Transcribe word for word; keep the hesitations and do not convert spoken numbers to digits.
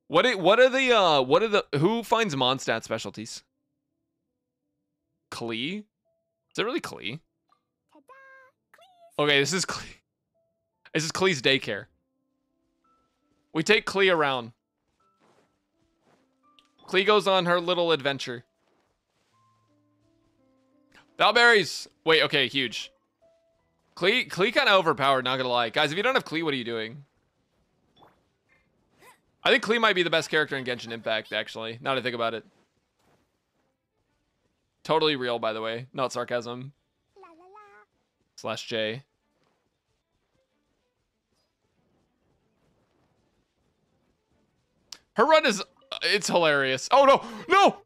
What it, what are the uh what are the who finds Mondstadt specialties? Klee? Is it really Klee? Okay, this is Klee. This is Klee's daycare. We take Klee around. Klee goes on her little adventure. Bellberries! Wait, okay, huge. Klee, Klee kind of overpowered, not gonna lie. Guys, if you don't have Klee, what are you doing? I think Klee might be the best character in Genshin Impact, actually. Now that I think about it. Totally real, by the way. Not sarcasm. Slash J. Her run is... It's hilarious. Oh, no! No!